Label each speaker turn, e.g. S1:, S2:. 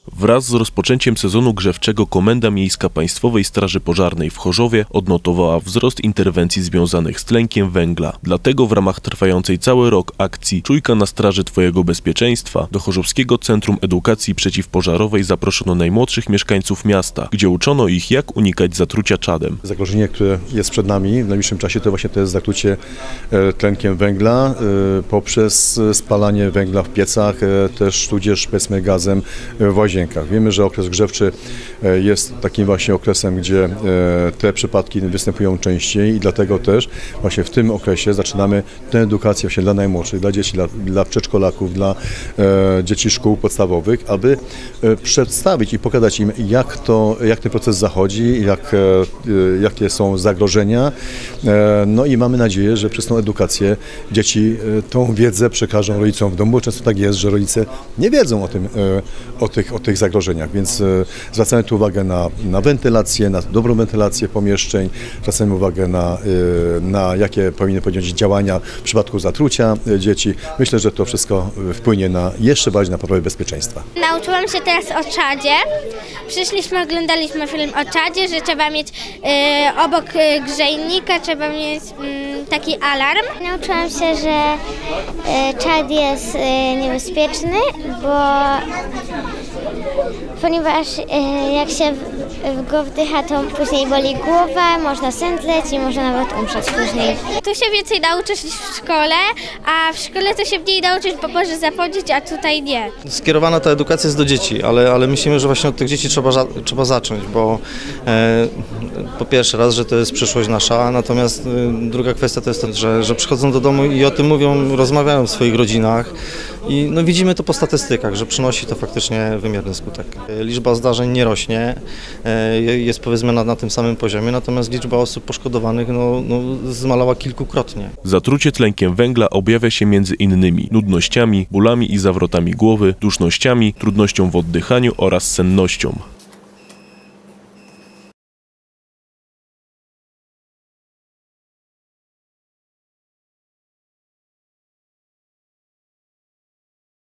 S1: Wraz z rozpoczęciem sezonu grzewczego Komenda Miejska Państwowej Straży Pożarnej w Chorzowie odnotowała wzrost interwencji związanych z tlenkiem węgla. Dlatego w ramach trwającej cały rok akcji Czujka na straży Twojego bezpieczeństwa do Chorzowskiego Centrum Edukacji Przeciwpożarowej zaproszono najmłodszych mieszkańców miasta, gdzie uczono ich, jak unikać zatrucia czadem.
S2: Zagrożenie, które jest przed nami w najbliższym czasie, to właśnie to jest zatrucie tlenkiem węgla poprzez spalanie węgla w piecach, też tudzież powiedzmy gazem w łazienkach. Wiemy, że okres grzewczy jest takim właśnie okresem, gdzie te przypadki występują częściej i dlatego też właśnie w tym okresie zaczynamy tę edukację właśnie dla najmłodszych, dla dzieci, dla przedszkolaków, dla dzieci szkół podstawowych, aby przedstawić i pokazać im, jak ten proces zachodzi, jakie są zagrożenia. No i mamy nadzieję, że przez tą edukację dzieci tą wiedzę przekażą rodzicom w domu, bo często tak jest, że rodzice nie wiedzą o tych zagrożeniach, więc zwracamy tu uwagę na wentylację, na dobrą wentylację pomieszczeń, zwracamy uwagę na jakie powinny podjąć działania w przypadku zatrucia dzieci. Myślę, że to wszystko wpłynie jeszcze bardziej na poprawę bezpieczeństwa.
S3: Nauczyłam się teraz o czadzie. Przyszliśmy, oglądaliśmy film o czadzie, że trzeba mieć obok grzejnika, trzeba mieć taki alarm.
S4: Nauczyłam się, że czad jest niebezpieczny, ponieważ jak się w go wdycha, to później boli głowa, można zemdleć i można nawet umrzeć później.
S3: Tu się więcej nauczysz niż w szkole, a w szkole to się mniej nauczysz, bo możesz zapomnieć, a tutaj nie.
S5: Skierowana ta edukacja jest do dzieci, ale myślimy, że właśnie od tych dzieci trzeba zacząć, bo po pierwsze raz, że to jest przyszłość nasza, natomiast druga kwestia to jest to, że przychodzą do domu i o tym mówią, rozmawiają w swoich rodzinach i no, widzimy to po statystykach, że przynosi to faktycznie wymierny skutek. Liczba zdarzeń nie rośnie, jest powiedzmy na tym samym poziomie, natomiast liczba osób poszkodowanych zmalała kilkukrotnie.
S1: Zatrucie tlenkiem węgla objawia się między innymi nudnościami, bólami i zawrotami głowy, dusznościami, trudnością w oddychaniu oraz sennością.